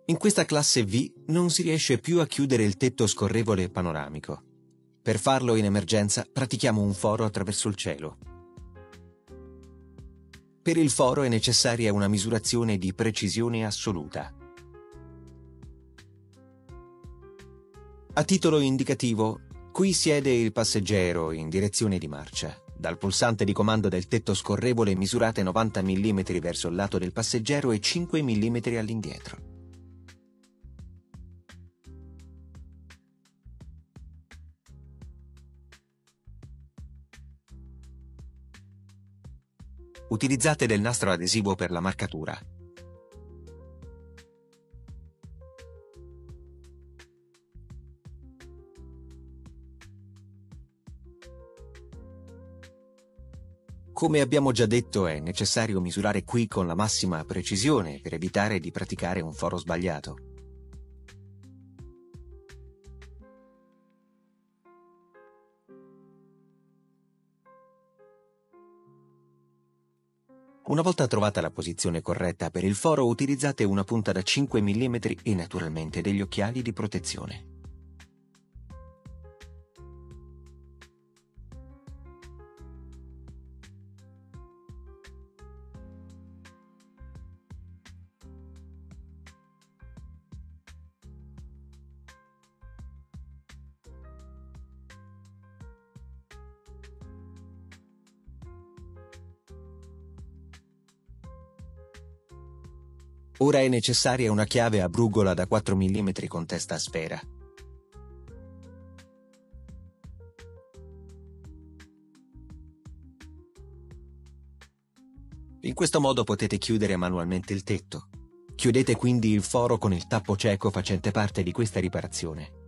In questa classe V non si riesce più a chiudere il tetto scorrevole panoramico. Per farlo in emergenza pratichiamo un foro attraverso il cielo. Per il foro è necessaria una misurazione di precisione assoluta. A titolo indicativo, qui siede il passeggero in direzione di marcia. Dal pulsante di comando del tetto scorrevole misurate 90 mm verso il lato del passeggero e 5 mm all'indietro. Utilizzate del nastro adesivo per la marcatura. Come abbiamo già detto, è necessario misurare qui con la massima precisione per evitare di praticare un foro sbagliato. Una volta trovata la posizione corretta per il foro, utilizzate una punta da 5 mm e naturalmente degli occhiali di protezione. Ora è necessaria una chiave a brugola da 4 mm con testa a sfera. In questo modo potete chiudere manualmente il tetto. Chiudete quindi il foro con il tappo cieco facente parte di questa riparazione.